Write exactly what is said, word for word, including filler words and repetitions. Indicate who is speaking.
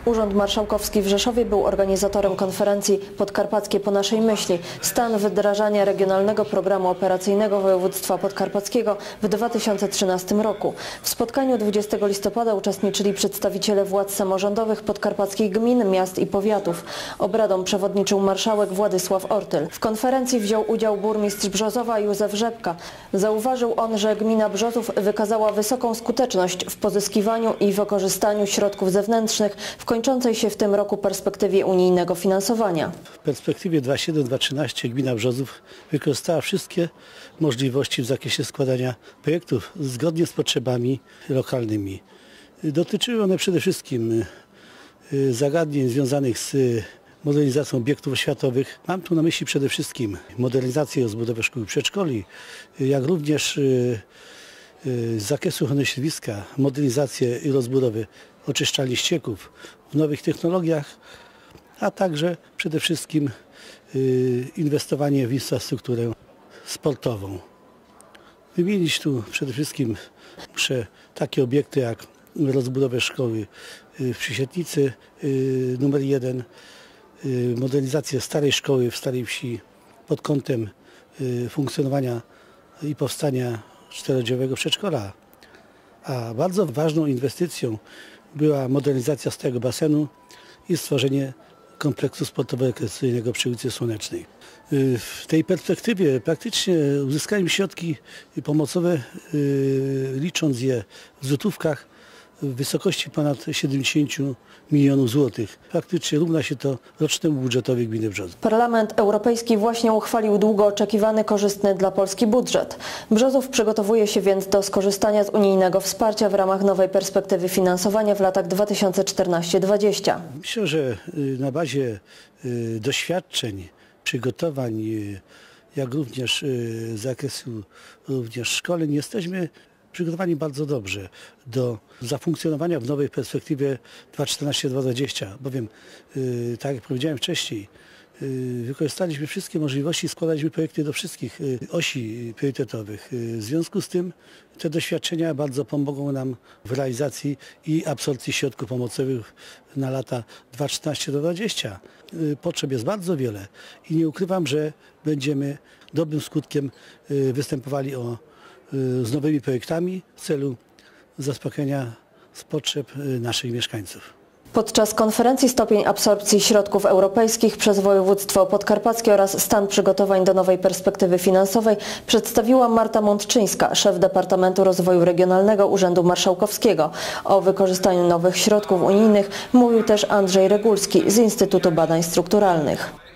Speaker 1: Urząd Marszałkowski w Rzeszowie był organizatorem konferencji Podkarpackie po naszej myśli. Stan wdrażania regionalnego programu operacyjnego województwa podkarpackiego w dwa tysiące trzynastym roku. W spotkaniu dwudziestego listopada uczestniczyli przedstawiciele władz samorządowych podkarpackich gmin, miast i powiatów. Obradom przewodniczył marszałek Władysław Ortyl. W konferencji wziął udział burmistrz Brzozowa Józef Rzepka. Zauważył on, że gmina Brzozów wykazała wysoką skuteczność w pozyskiwaniu i wykorzystaniu środków zewnętrznych w kończącej się w tym roku perspektywie unijnego finansowania.
Speaker 2: W perspektywie dwa tysiące siódmej do dwa tysiące trzynastego gmina Brzozów wykorzystała wszystkie możliwości w zakresie składania projektów zgodnie z potrzebami lokalnymi. Dotyczyły one przede wszystkim zagadnień związanych z modernizacją obiektów oświatowych. Mam tu na myśli przede wszystkim modernizację i rozbudowę szkół i przedszkoli, jak również z zakresu ochrony środowiska, modernizację i rozbudowę oczyszczalni ścieków w nowych technologiach, a także przede wszystkim inwestowanie w infrastrukturę sportową. Wymienić tu przede wszystkim muszę takie obiekty jak rozbudowę szkoły w Przysietnicy numer jeden, modernizację starej szkoły w Starej Wsi pod kątem funkcjonowania i powstania czterodrzwiowego przedszkola. A bardzo ważną inwestycją była modernizacja starego basenu i stworzenie kompleksu sportowo-rekreacyjnego przy ulicy Słonecznej. W tej perspektywie praktycznie uzyskaliśmy środki pomocowe, licząc je w złotówkach, w wysokości ponad siedemdziesiąt milionów złotych. Praktycznie równa się to rocznemu budżetowi gminy Brzozów.
Speaker 1: Parlament Europejski właśnie uchwalił długo oczekiwany, korzystny dla Polski budżet. Brzozów przygotowuje się więc do skorzystania z unijnego wsparcia w ramach nowej perspektywy finansowania w latach dwa tysiące czternastym do dwudziestego drugiego.
Speaker 2: Myślę, że na bazie doświadczeń, przygotowań, jak również z zakresu również szkoleń jesteśmy przygotowani bardzo dobrze do zafunkcjonowania w nowej perspektywie dwa tysiące czternastego do dwa tysiące dwudziestego, bowiem, yy, tak jak powiedziałem wcześniej, yy, wykorzystaliśmy wszystkie możliwości, składaliśmy projekty do wszystkich yy, osi priorytetowych. Yy, w związku z tym te doświadczenia bardzo pomogą nam w realizacji i absorpcji środków pomocowych na lata dwa tysiące czternasty do dwa tysiące dwudziestego. Yy, potrzeb jest bardzo wiele i nie ukrywam, że będziemy dobrym skutkiem yy, występowali o z nowymi projektami w celu zaspokojenia potrzeb naszych mieszkańców.
Speaker 1: Podczas konferencji stopień absorpcji środków europejskich przez województwo podkarpackie oraz stan przygotowań do nowej perspektywy finansowej przedstawiła Marta Mądczyńska, szef Departamentu Rozwoju Regionalnego Urzędu Marszałkowskiego. O wykorzystaniu nowych środków unijnych mówił też Andrzej Regulski z Instytutu Badań Strukturalnych.